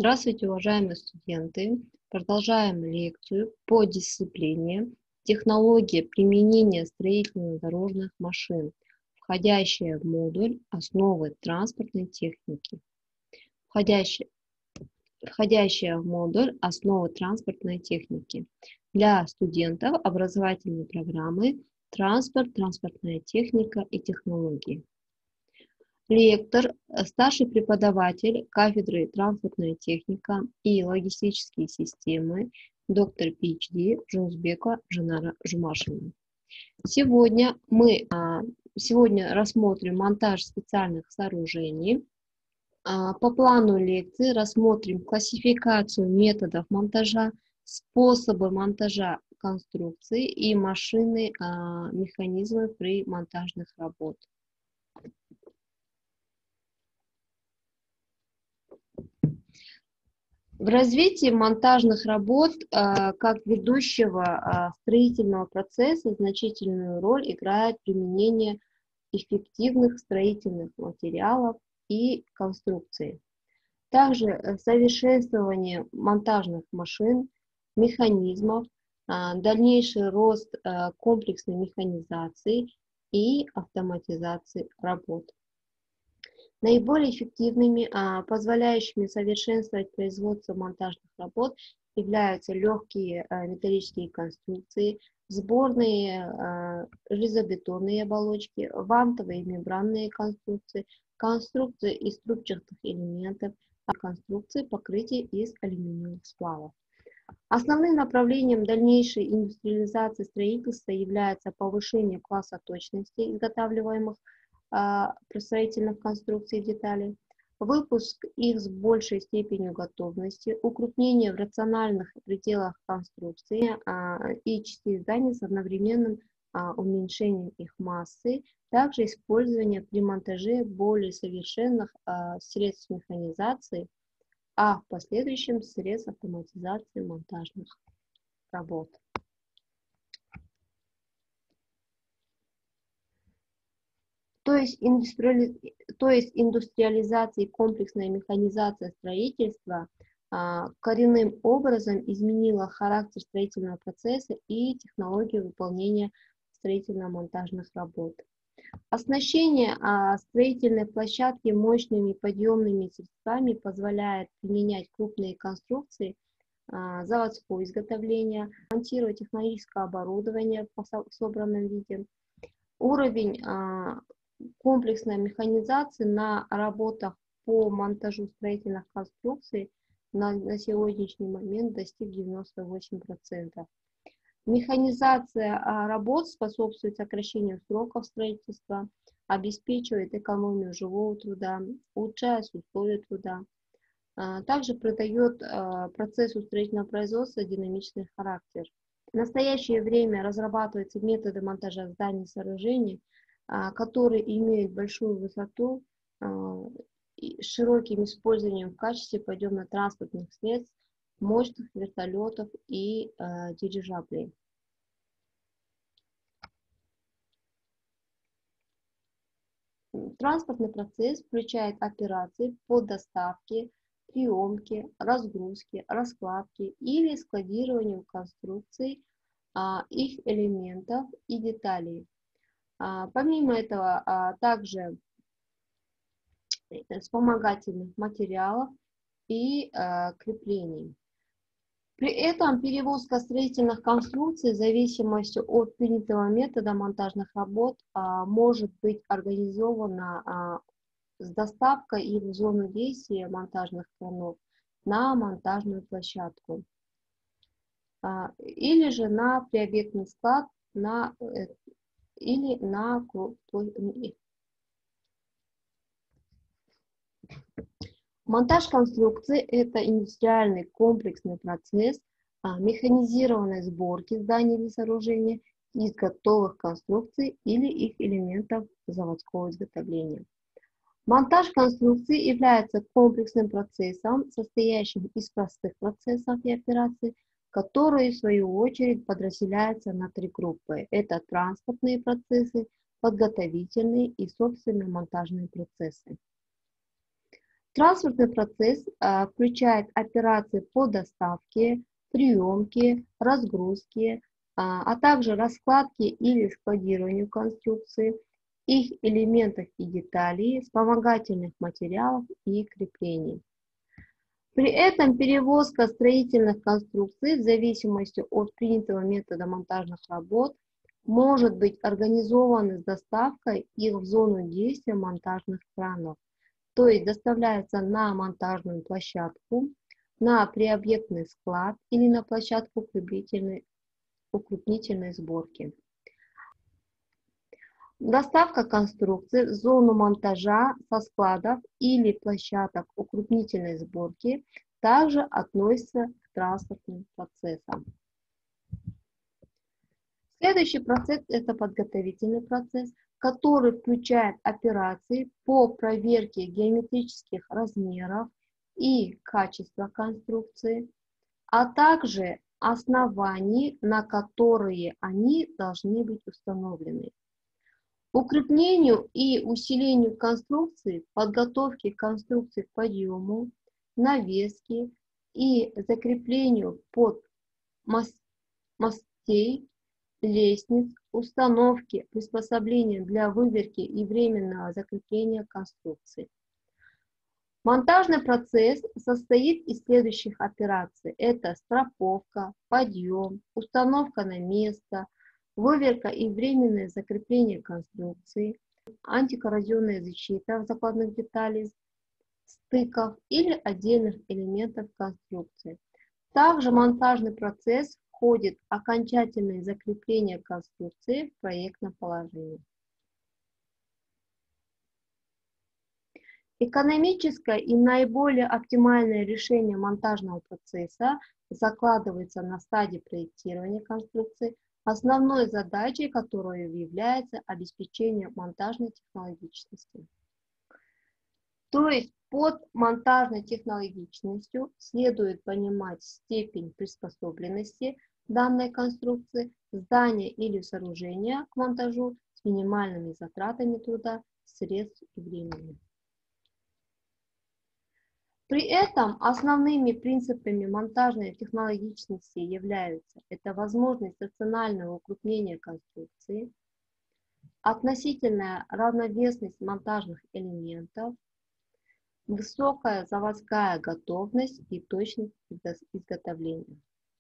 Здравствуйте, уважаемые студенты! Продолжаем лекцию по дисциплине «Технология применения строительно-дорожных машин», входящая в модуль «Основы транспортной техники». Входящая в модуль «Основы транспортной техники» для студентов образовательной программы «Транспорт, транспортная техника и технологии». Лектор, старший преподаватель кафедры «Транспортная техника и логистические системы», доктор PhD Жунсбекова Жанара Жумашевна. Сегодня мы рассмотрим монтаж специальных сооружений. По плану лекции рассмотрим классификацию методов монтажа, способы монтажа конструкций и машины, механизмы при монтажных работах. В развитии монтажных работ как ведущего строительного процесса значительную роль играет применение эффективных строительных материалов и конструкций. Также совершенствование монтажных машин, механизмов, дальнейший рост комплексной механизации и автоматизации работ. Наиболее эффективными, позволяющими совершенствовать производство монтажных работ являются легкие металлические конструкции, сборные железобетонные оболочки, вантовые мембранные конструкции, конструкции из трубчатых элементов, конструкции покрытия из алюминиевых сплавов. Основным направлением дальнейшей индустриализации строительства является повышение класса точности изготавливаемых строительных конструкций и деталей, выпуск их с большей степенью готовности, укрупнение в рациональных пределах конструкции и частей зданий с одновременным уменьшением их массы, также использование при монтаже более совершенных средств механизации, а в последующем средств автоматизации монтажных работ. То есть индустриализация и комплексная механизация строительства коренным образом изменила характер строительного процесса и технологию выполнения строительно-монтажных работ. Оснащение строительной площадки мощными подъемными средствами позволяет применять крупные конструкции заводского изготовления, монтировать технологическое оборудование в собранном виде. Уровень комплексной механизации на работах по монтажу строительных конструкций на сегодняшний момент достиг 98%. Механизация работ способствует сокращению сроков строительства, обеспечивает экономию живого труда, улучшает условия труда. Также придает процессу строительного производства динамичный характер. В настоящее время разрабатываются методы монтажа зданий и сооружений, которые имеют большую высоту с широким использованием в качестве подъемно-транспортных средств, мощных вертолетов и дирижаблей. Транспортный процесс включает операции по доставке, приемке, разгрузке, раскладке или складированию конструкций, их элементов и деталей. Помимо этого, также вспомогательных материалов и креплений. При этом перевозка строительных конструкций в зависимости от принятого метода монтажных работ может быть организована с доставкой их в зону действия монтажных кранов на монтажную площадку или же на приобъектный склад или на монтаж конструкции – это индустриальный комплексный процесс механизированной сборки зданий или сооружения из готовых конструкций или их элементов заводского изготовления. Монтаж конструкции является комплексным процессом, состоящим из простых процессов и операций, которые, в свою очередь, подразделяются на три группы. Это транспортные процессы, подготовительные и, собственно, монтажные процессы. Транспортный процесс включает операции по доставке, приемке, разгрузке, а также раскладке или складированию конструкции, их элементов и деталей, вспомогательных материалов и креплений. При этом перевозка строительных конструкций в зависимости от принятого метода монтажных работ может быть организована с доставкой их в зону действия монтажных кранов, то есть доставляется на монтажную площадку, на приобъектный склад или на площадку укрупнительной сборки. Доставка конструкций в зону монтажа со складов или площадок укрупнительной сборки также относится к транспортным процессам. Следующий процесс – это подготовительный процесс, который включает операции по проверке геометрических размеров и качества конструкции, а также оснований, на которые они должны быть установлены. Укреплению и усилению конструкции, подготовке конструкции к подъему, навеске и закреплению под мостей, лестниц, установки, приспособления для выверки и временного закрепления конструкции. Монтажный процесс состоит из следующих операций. Это страховка, подъем, установка на место, выверка и временное закрепление конструкции, антикоррозионная защита закладных деталей, стыков или отдельных элементов конструкции. Также в монтажный процесс входит окончательное закрепление конструкции в проектном положении. Экономическое и наиболее оптимальное решение монтажного процесса закладывается на стадии проектирования конструкции, основной задачей которой является обеспечение монтажной технологичности. То есть под монтажной технологичностью следует понимать степень приспособленности данной конструкции, здания или сооружения к монтажу с минимальными затратами труда, средств и времени. При этом основными принципами монтажной технологичности являются это возможность рационального укрупнения конструкции, относительная равновесность монтажных элементов, высокая заводская готовность и точность изготовления.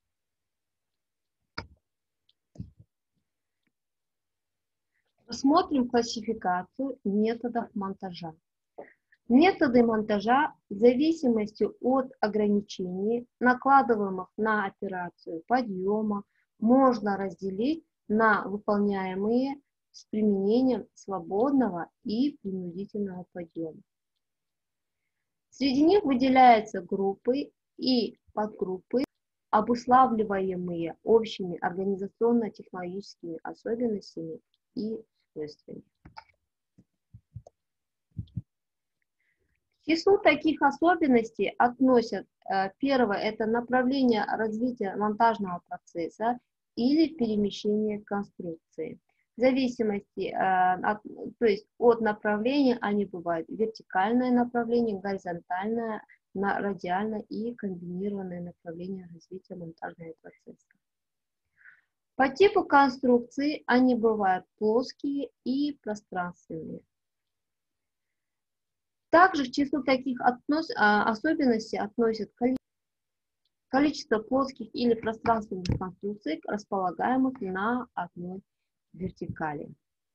Рассмотрим классификацию методов монтажа. Методы монтажа в зависимости от ограничений, накладываемых на операцию подъема, можно разделить на выполняемые с применением свободного и принудительного подъема. Среди них выделяются группы и подгруппы, обуславливаемые общими организационно-технологическими особенностями и свойствами. К числу таких особенностей относят первое – это направление развития монтажного процесса или перемещение конструкции. В зависимости от направления они бывают вертикальное направление, горизонтальное, радиальное и комбинированное направление развития монтажного процесса. По типу конструкции они бывают плоские и пространственные. Также к числу таких особенностей относят количество плоских или пространственных конструкций, располагаемых на одной вертикали.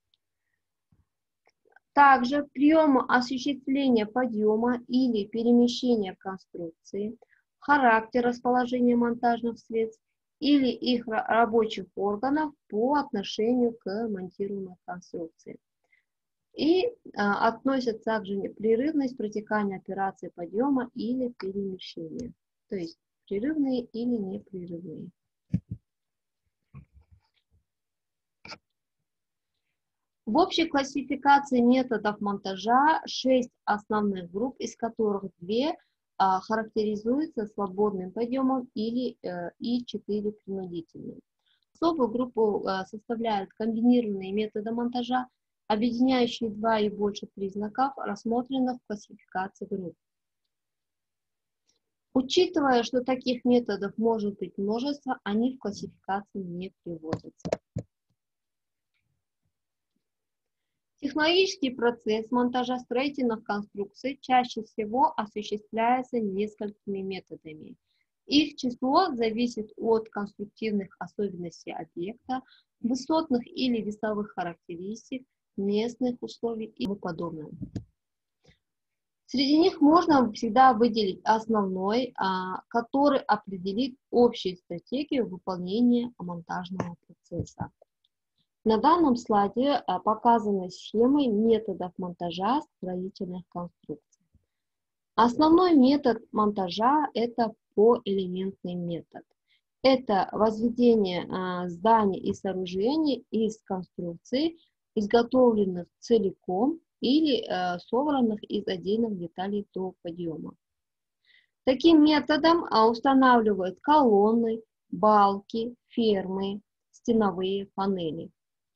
Также приемы осуществления подъема или перемещения конструкции, характер расположения монтажных средств или их рабочих органов по отношению к монтируемой конструкции. И относят также непрерывность протекания операции подъема или перемещения, то есть прерывные или непрерывные. В общей классификации методов монтажа 6 основных групп, из которых 2 характеризуются свободным подъемом и 4 принудительным. Особую группу составляют комбинированные методы монтажа, объединяющие 2 и больше признаков, рассмотренных в классификации групп. Учитывая, что таких методов может быть множество, они в классификации не приводятся. Технологический процесс монтажа строительных конструкций чаще всего осуществляется несколькими методами. Их число зависит от конструктивных особенностей объекта, высотных или весовых характеристик, местных условий и тому подобное. Среди них можно всегда выделить основной, который определит общую стратегию выполнения монтажного процесса. На данном слайде показаны схемы методов монтажа строительных конструкций. Основной метод монтажа – это поэлементный метод. Это возведение зданий и сооружений из конструкций, изготовленных целиком или собранных из отдельных деталей до подъема. Таким методом устанавливают колонны, балки, фермы, стеновые панели.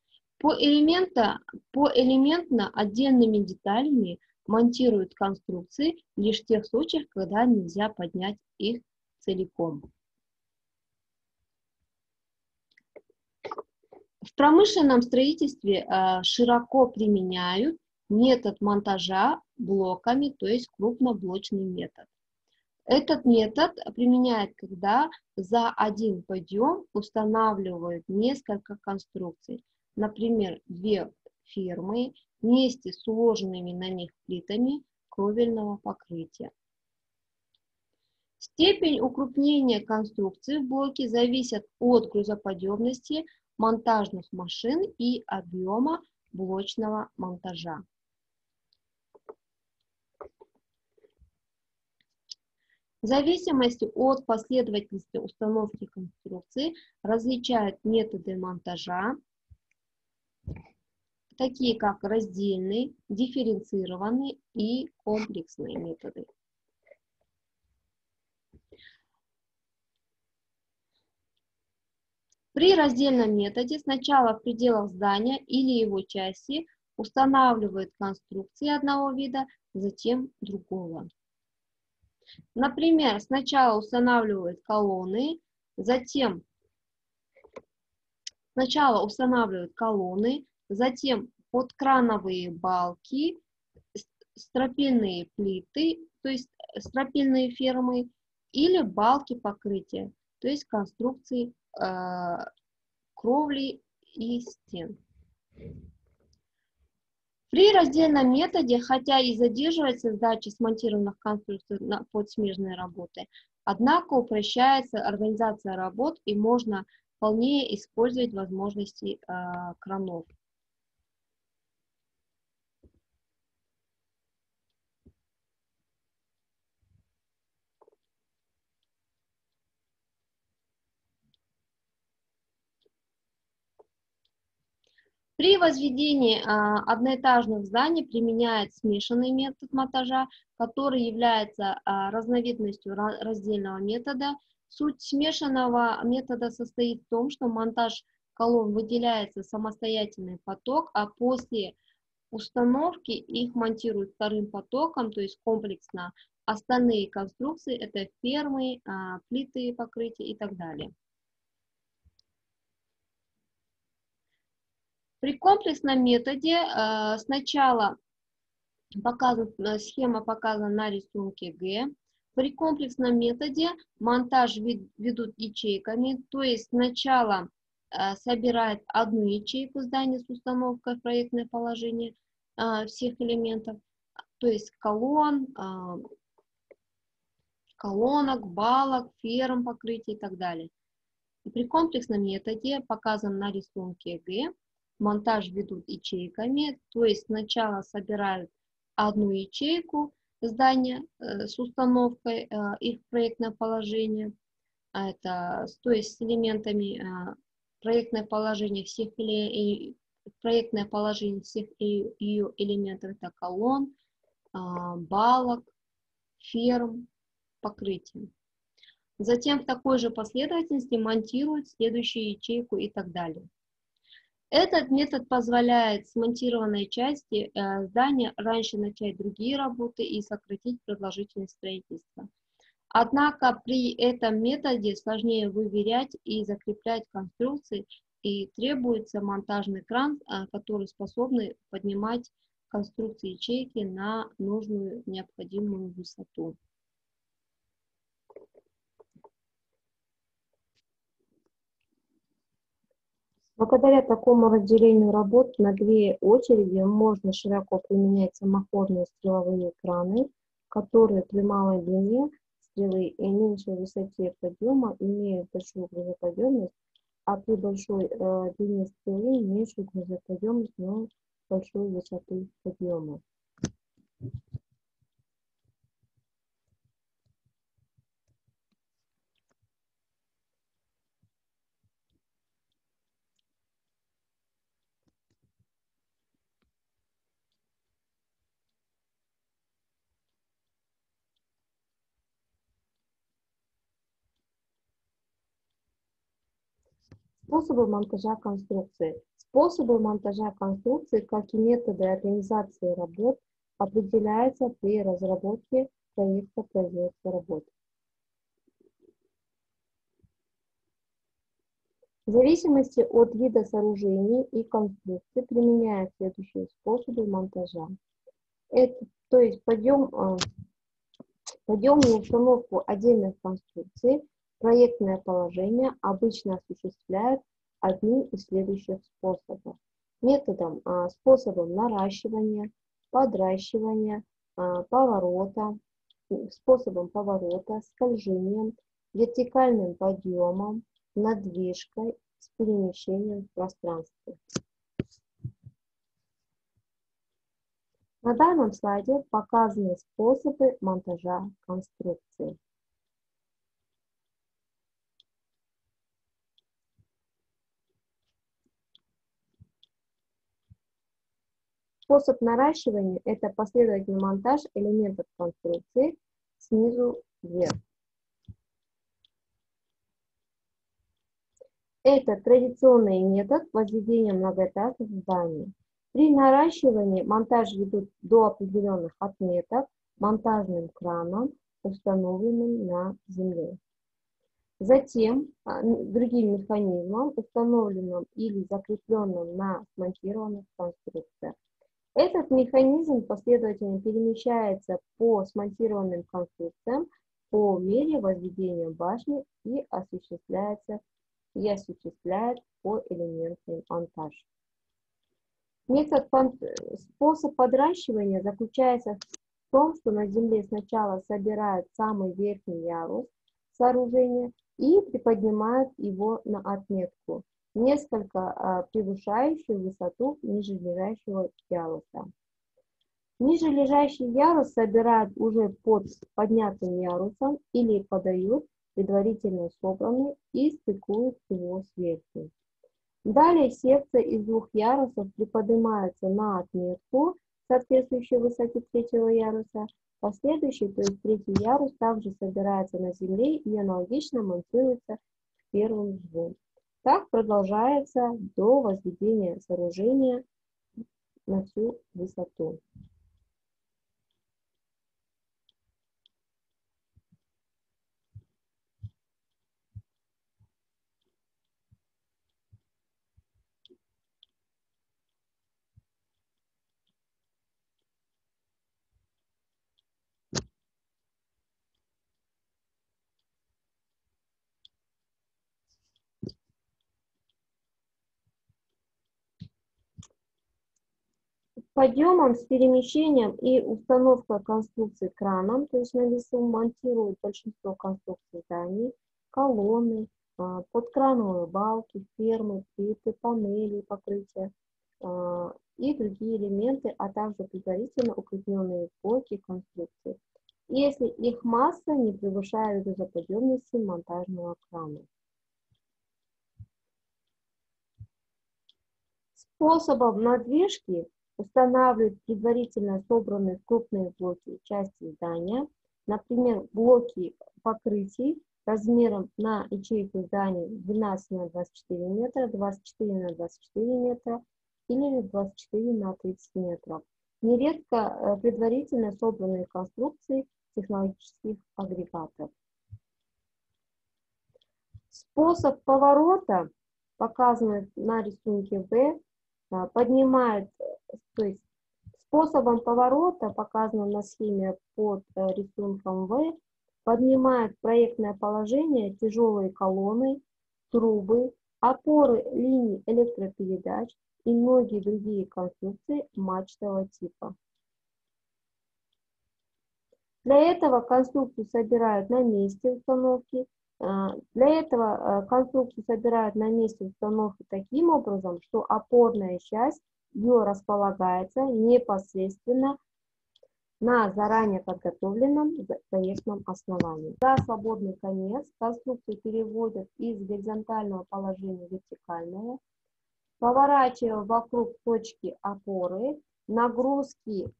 Поэлементно отдельными деталями монтируют конструкции лишь в тех случаях, когда нельзя поднять их целиком. В промышленном строительстве широко применяют метод монтажа блоками, то есть крупноблочный метод. Этот метод применяют, когда за один подъем устанавливают несколько конструкций, например, две фермы вместе с уложенными на них плитами кровельного покрытия. Степень укрупнения конструкции в блоке зависит от грузоподъемности монтажных машин и объема блочного монтажа. В зависимости от последовательности установки конструкции различают методы монтажа, такие как раздельный, дифференцированный и комплексные методы. При раздельном методе сначала в пределах здания или его части устанавливают конструкции одного вида, затем другого. Например, сначала устанавливают колонны, затем подкрановые балки, стропильные плиты, то есть стропильные фермы, или балки покрытия, то есть конструкции кровли и стен. При раздельном методе, хотя и задерживается сдача смонтированных конструкций под смежные работы, однако упрощается организация работ и можно вполне использовать возможности кранов. При возведении одноэтажных зданий применяет смешанный метод монтажа, который является разновидностью раздельного метода. Суть смешанного метода состоит в том, что монтаж колонн выделяется самостоятельный поток, а после установки их монтируют вторым потоком, то есть комплексно остальные конструкции, это фермы, плиты покрытия и так далее. При комплексном методе сначала схема показана на рисунке Г. При комплексном методе монтаж ведут ячейками, то есть сначала собирает одну ячейку здания с установкой в проектное положение всех элементов, то есть колонн, колонок, балок, ферм, покрытий и так далее. И при комплексном методе, показан на рисунке Г, монтаж ведут ячейками, то есть сначала собирают одну ячейку здания с установкой их в проектное положение, то есть с элементами проектное положение всех ее элементов, это колонн, балок, ферм, покрытия. Затем в такой же последовательности монтируют следующую ячейку и так далее. Этот метод позволяет смонтированной части здания раньше начать другие работы и сократить продолжительность строительства. Однако при этом методе сложнее выверять и закреплять конструкции, и требуется монтажный кран, который способен поднимать конструкции ячейки на нужную необходимую высоту. Благодаря такому разделению работ на две очереди можно широко применять самоходные стреловые краны, которые при малой длине стрелы и меньшей высоте подъема имеют большую грузоподъемность, а при большой длине стрелы меньшую грузоподъемность, но большую высоту подъема. Способы монтажа конструкции. Способы монтажа конструкции, как и методы организации работ, определяются при разработке проекта производства работ. В зависимости от вида сооружений и конструкции применяют следующие способы монтажа. Это, то есть подъемную установку отдельных конструкций, проектное положение обычно осуществляют одним из следующих способов. Способом наращивания, подращивания, способом поворота, скольжением, вертикальным подъемом, надвижкой с перемещением в пространстве. На данном слайде показаны способы монтажа конструкции. Способ наращивания – это последовательный монтаж элементов конструкции снизу вверх. Это традиционный метод возведения многоэтажных зданий. При наращивании монтаж ведут до определенных отметок монтажным краном, установленным на земле. Затем другим механизмом, установленным или закрепленным на смонтированных конструкциях. Этот механизм последовательно перемещается по смонтированным конструкциям по мере возведения башни и осуществляет поэлементный монтаж. Способ подращивания заключается в том, что на земле сначала собирают самый верхний ярус сооружения и приподнимают его на отметку, несколько превышающую высоту нижележащего яруса. Нижележащий ярус собирают уже под поднятым ярусом или подают предварительно собранный и стыкуют его сверху. Далее секция из двух ярусов приподнимается на отметку, соответствующей высоте третьего яруса. Последующий, то есть третий ярус, также собирается на земле и аналогично монтируется к первым двум. Так продолжается до возведения сооружения на всю высоту. Подъемом с перемещением и установкой конструкции краном, то есть на весу, монтируют большинство конструкций зданий, колонны, подкрановые балки, фермы, плиты, панели, покрытия и другие элементы, а также предварительно укрепленные блоки конструкции, если их масса не превышает грузоподъемности монтажного крана. Способом надвижки устанавливать предварительно собранные крупные блоки части здания, например, блоки покрытий размером на ячейку здания 12 на 24 метра, 24 на 24 метра или 24 на 30 метров. Нередко предварительно собранные конструкции технологических агрегатов. Способ поворота, показанный на рисунке В, поднимает, то есть способом поворота, показанным на схеме под рисунком В, поднимает проектное положение тяжелые колонны, трубы, опоры линий электропередач и многие другие конструкции мачтового типа. Для этого конструкцию собирают на месте установки. Конструкцию собирают на месте установки таким образом, что опорная часть ее располагается непосредственно на заранее подготовленном проектном основании. За свободный конец конструкцию переводят из горизонтального положения в вертикальное, поворачивая вокруг точки опоры, нагрузки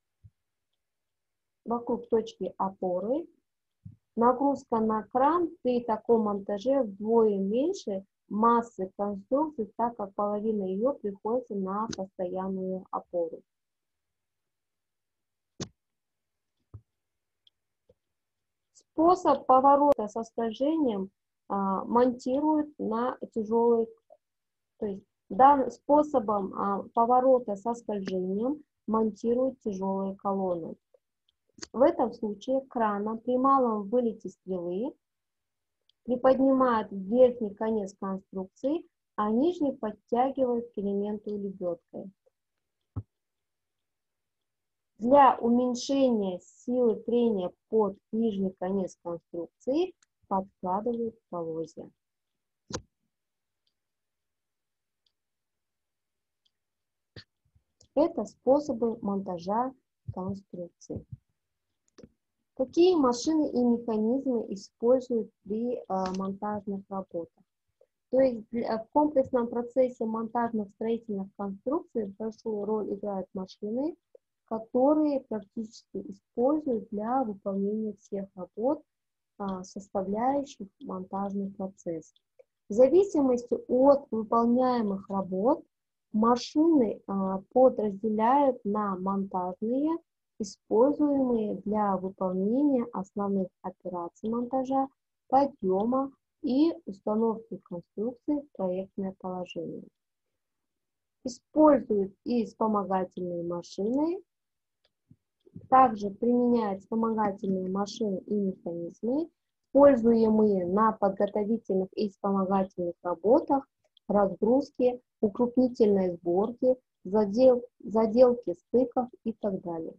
вокруг точки опоры. Нагрузка на кран при таком монтаже вдвое меньше массы конструкции, так как половина ее приходится на постоянную опору. Способ поворота со скольжением монтируют на тяжелые, то есть способом поворота со скольжением монтируют тяжелые колонны. В этом случае краном при малом вылете стрелы приподнимают верхний конец конструкции, а нижний подтягивают к элементу лебедкой. Для уменьшения силы трения под нижний конец конструкции подкладывают полозья. Это способы монтажа конструкции. Какие машины и механизмы используют при монтажных работах? То есть в комплексном процессе монтажных строительных конструкций большую роль играют машины, которые практически используют для выполнения всех работ, составляющих монтажный процесс. В зависимости от выполняемых работ машины подразделяют на монтажные, используемые для выполнения основных операций монтажа, подъема и установки конструкции в проектное положение. Используют и вспомогательные машины, также применяют вспомогательные машины и механизмы, используемые на подготовительных и вспомогательных работах, разгрузке, укрупнительной сборке, заделке стыков и так далее.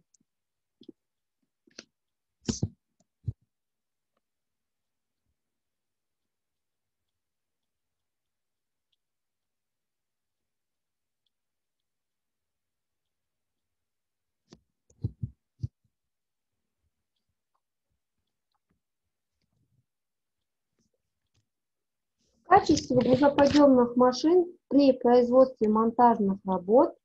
В качестве грузоподъемных машин при производстве монтажных работ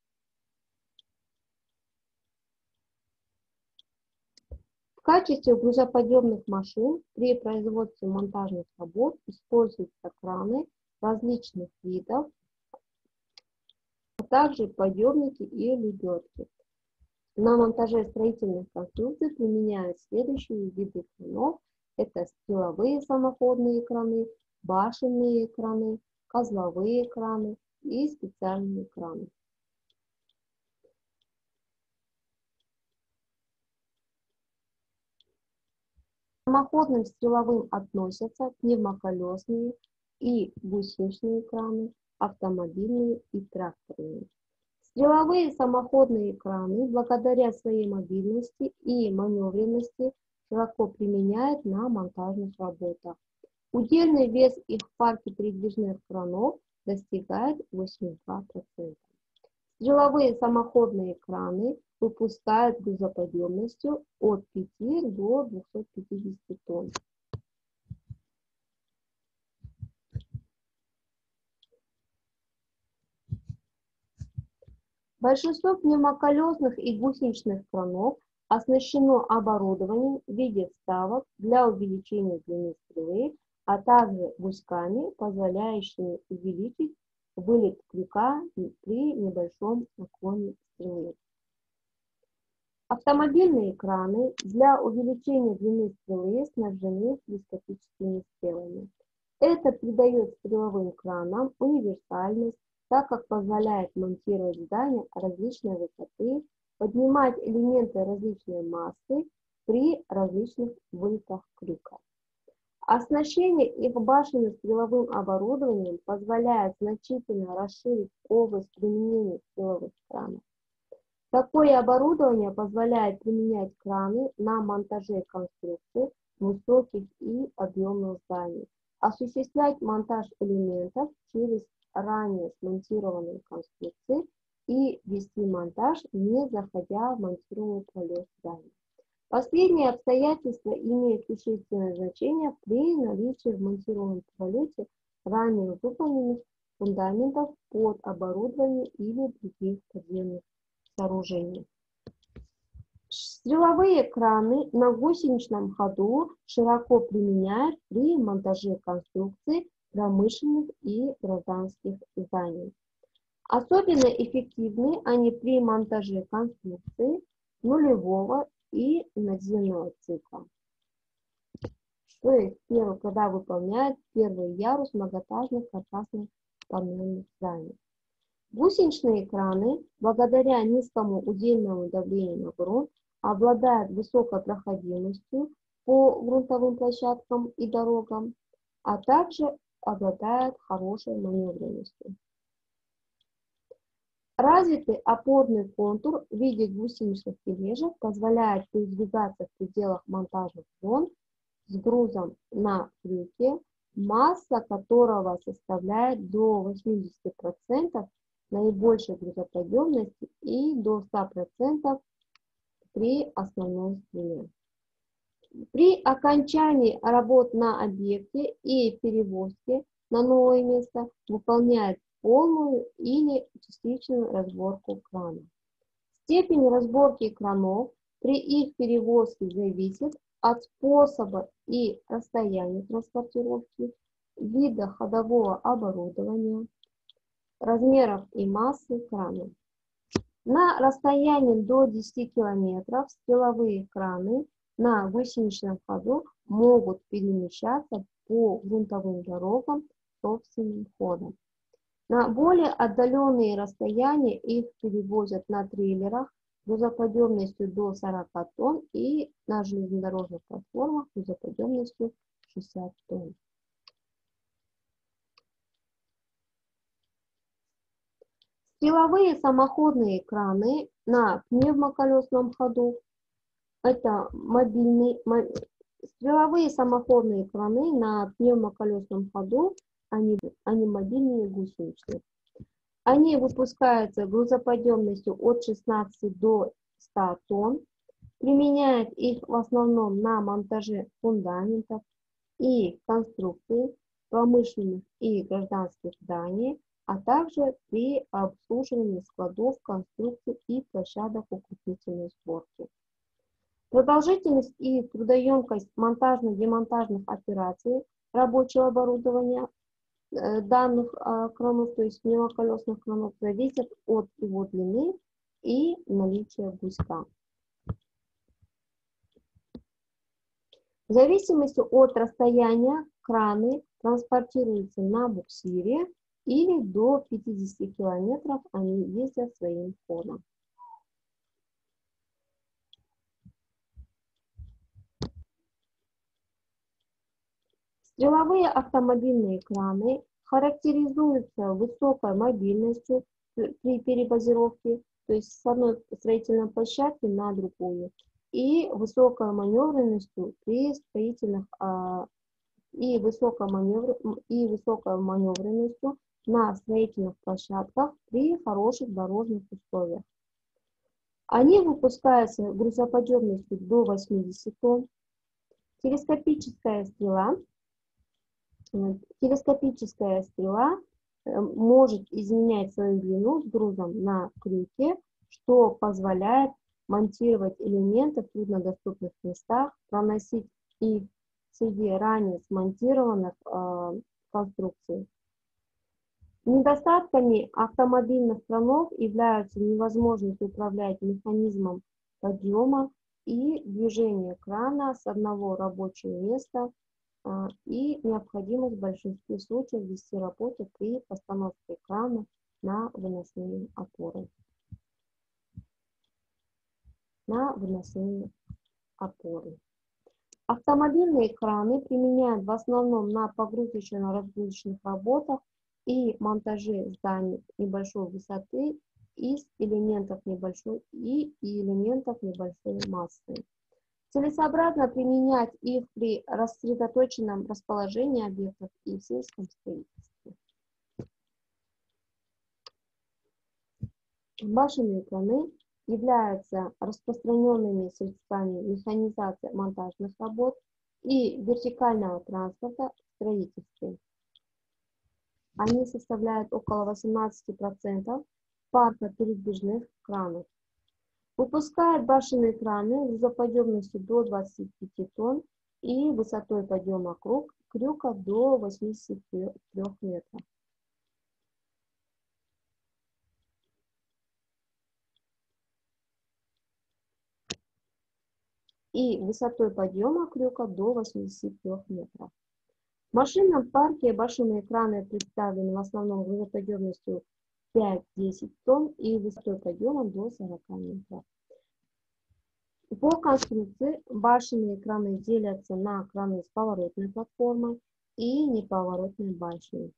используются краны различных видов, а также подъемники и лебедки. На монтаже строительных конструкций применяют следующие виды кранов. Это стреловые самоходные краны, башенные краны, козловые краны и специальные краны. К самоходным стреловым относятся пневмоколесные и гусеничные краны, автомобильные и тракторные. Стреловые самоходные краны, благодаря своей мобильности и маневренности, широко применяют на монтажных работах. Удельный вес их в парке передвижных кранов достигает 82%. Стреловые самоходные краны выпускают грузоподъемностью от 5 до 250 тонн. Большинство пневмоколесных и гусеничных кранов оснащено оборудованием в виде вставок для увеличения длины стрелы, а также гуськами, позволяющими увеличить вылет крюка при небольшом наклоне стрелы. Автомобильные краны для увеличения длины стрелы снабжены телескопическими стрелами. Это придает стреловым кранам универсальность, так как позволяет монтировать здания различной высоты, поднимать элементы различной массы при различных вылетах крюка. Оснащение их башенно-стреловым оборудованием позволяет значительно расширить область применения стреловых кранов. Такое оборудование позволяет применять краны на монтаже конструкций высоких и объемных зданий, осуществлять монтаж элементов через ранее смонтированные конструкции и вести монтаж, не заходя в монтируемый пролет здания. Последние обстоятельства имеют существенное значение при наличии в монтируемом пролете ранее выполненных фундаментов под оборудование или других подземных сооружений. Стреловые краны на гусеничном ходу широко применяют при монтаже конструкций промышленных и гражданских зданий. Особенно эффективны они при монтаже конструкций нулевого и надземного цикла. То есть, когда выполняют первый ярус многоэтажных каркасных панельных зданий. Гусеничные краны, благодаря низкому удельному давлению на грунт, обладают высокой проходимостью по грунтовым площадкам и дорогам, а также обладают хорошей маневренностью. Развитый опорный контур в виде гусеничных тележек позволяет передвигаться в пределах монтажных зон с грузом на крюке, масса которого составляет до 80% наибольшей грузоподъемности и до 100% при основной стреле. При окончании работ на объекте и перевозке на новое место выполняет полную или частичную разборку крана. Степень разборки кранов при их перевозке зависит от способа и расстояния транспортировки, вида ходового оборудования, размеров и массы крана. На расстоянии до 10 км стреловые краны на гусеничном ходу могут перемещаться по грунтовым дорогам собственным ходом. На более отдаленные расстояния их перевозят на трейлерах грузоподъемностью до 40 тонн и на железнодорожных платформах грузоподъемностью 60 тонн. Стреловые самоходные краны на пневмоколесном ходу – это стреловые самоходные краны на пневмоколесном ходу, они мобильные гусеничные. Они выпускаются грузоподъемностью от 16 до 100 тонн, применяют их в основном на монтаже фундаментов и конструкций промышленных и гражданских зданий, а также при обслуживании складов, конструкций и площадок укрепительной сборки. Продолжительность и трудоемкость монтажно-демонтажных операций рабочего оборудования данных кранов, то есть пневмоколесных кранов, зависят от его длины и наличия гуська. В зависимости от расстояния краны транспортируются на буксире или до 50 км они ездят своим ходом. Стреловые автомобильные краны характеризуются высокой мобильностью при перебазировке, то есть с одной строительной площадки на другую, и высокой маневренностью при строительных высокой маневренностью на строительных площадках при хороших дорожных условиях. Они выпускаются грузоподъемностью до 80 тонн. Телескопическая стрела может изменять свою длину с грузом на крюке, что позволяет монтировать элементы в труднодоступных местах, проносить их среди ранее смонтированных конструкций. Недостатками автомобильных кранов являются невозможность управлять механизмом подъема и движения крана с одного рабочего места и необходимость в большинстве случаев вести работу при постановке экрана на выносные опоры. Автомобильные краны применяют в основном на погрузочно-разгрузочных работах и монтаже зданий небольшой высоты из элементов небольшой массы. Целесообразно применять их при рассредоточенном расположении объектов и в сельском строительстве. Башенные краны являются распространенными средствами механизации монтажных работ и вертикального транспорта в строительстве. Они составляют около 18% парка передвижных кранов. Выпускают башенные краны грузоподъемностью до 25 тонн и высотой подъема крюка до 83 метров. И высотой подъема крюка до 83 метров. В машинном парке башенные краны представлены в основном грузоподъемностью 5-10 тонн и высотой подъема до 40 метров. По конструкции башенные краны делятся на краны с поворотной платформой и неповоротной башней.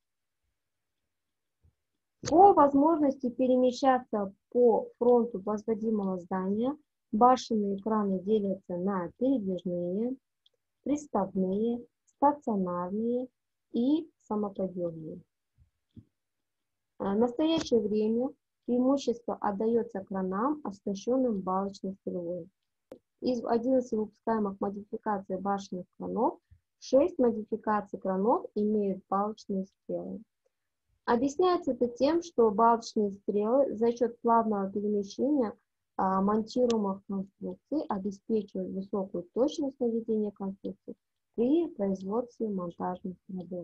По возможности перемещаться по фронту возводимого здания башенные краны делятся на передвижные, приставные, стационарные и самоподъемные. В настоящее время преимущество отдается кранам, оснащенным балочной стрелой. Из 11 выпускаемых модификаций башенных кранов 6 модификаций кранов имеют балочные стрелы. Объясняется это тем, что балочные стрелы за счет плавного перемещения монтируемых конструкций обеспечивают высокую точность наведения конструкций при производстве монтажных работ.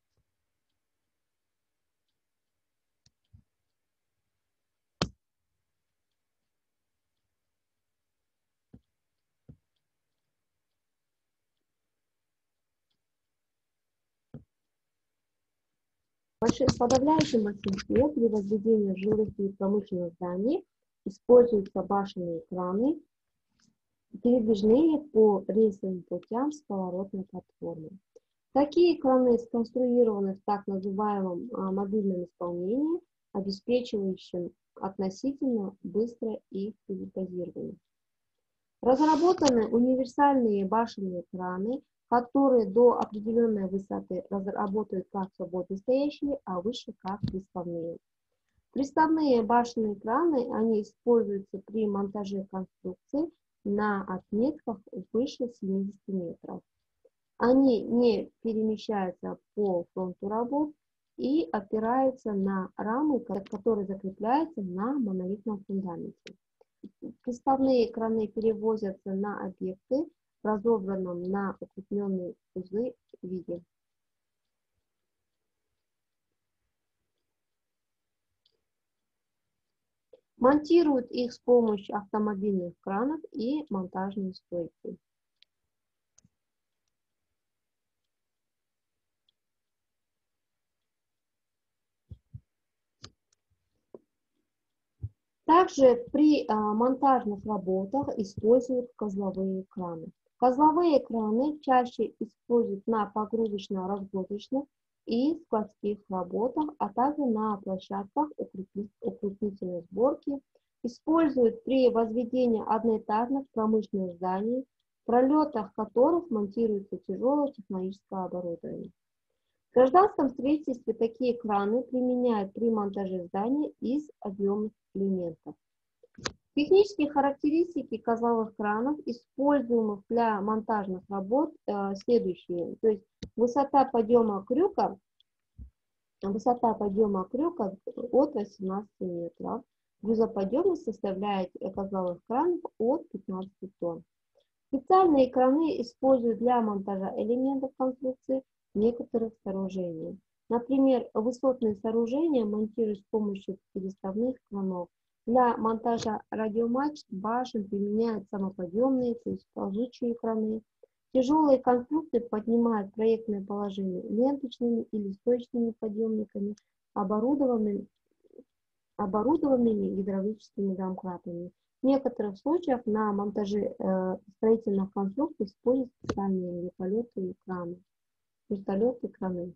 В подавляющем большинстве при возведении в жилых и промышленных зданий используются башенные краны, передвижные по рельсовым путям с поворотной платформой. Такие краны сконструированы в так называемом мобильном исполнении, обеспечивающем относительно быстрое их перепозирование. Разработаны универсальные башенные краны, которые до определенной высоты работают как свободно стоящие, а выше как приставные. Приставные башенные краны, они используются при монтаже конструкций на отметках выше 70 метров. Они не перемещаются по фронту работ и опираются на рамы, которые закрепляются на монолитном фундаменте. Приставные краны перевозятся на объекты в разобранном на укрепленные узлы виде. Монтируют их с помощью автомобильных кранов и монтажной стойки. Также при монтажных работах используют козловые краны. Козловые краны чаще используют на погрузочно-разгрузочных и складских работах, а также на площадках укрепительной сборки. Используют при возведении одноэтажных промышленных зданий, в пролетах которых монтируется тяжелое технологическое оборудование. В гражданском строительстве такие краны применяют при монтаже зданий из объемных элементов. Технические характеристики козловых кранов, используемых для монтажных работ, следующие. То есть высота подъема крюка от 18 метров. Грузоподъемность составляет козловых кранов от 15 тонн. Специальные краны используют для монтажа элементов конструкции некоторых сооружений. Например, высотные сооружения монтируют с помощью переставных кранов. Для монтажа радиомачт, башен применяют самоподъемные, то есть ползучие краны. Тяжелые конструкции поднимают проектное положение ленточными или стоечными подъемниками, оборудованными гидравлическими домкратами. В некоторых случаях на монтаже строительных конструкций используют специальные вертолеты и краны.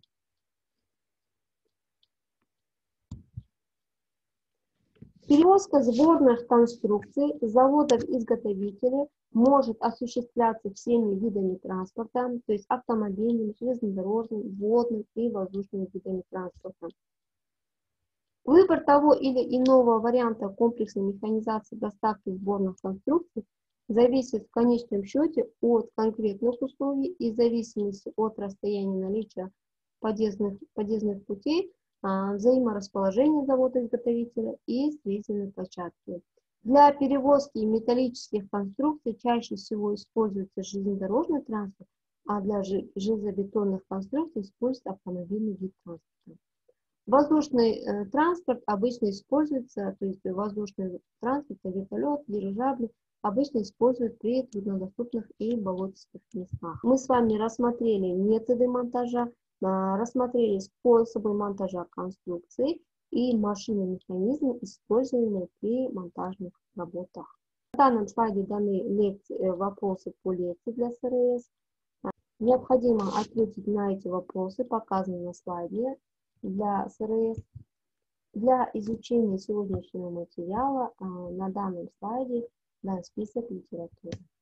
Перевозка сборных конструкций с заводов-изготовителей может осуществляться всеми видами транспорта, то есть автомобильным, железнодорожным, водным и воздушным видами транспорта. Выбор того или иного варианта комплексной механизации доставки сборных конструкций зависит в конечном счете от конкретных условий и в зависимости от расстояния наличия подъездных путей, взаиморасположения завода-изготовителя и строительной площадки. Для перевозки металлических конструкций чаще всего используется железнодорожный транспорт, а для железобетонных конструкций используется автомобильный вид транспорта. Воздушный транспорт обычно используется, то есть воздушный транспорт, вертолет, дирижабли, обычно используют при труднодоступных и болотистых местах. Мы с вами рассмотрели методы монтажа, рассмотрели способы монтажа конструкций и машины и механизмы, используемые при монтажных работах. На данном слайде даны вопросы по лекции для СРС. Необходимо ответить на эти вопросы, показанные на слайде для СРС. Для изучения сегодняшнего материала на данном слайде дан список литературы.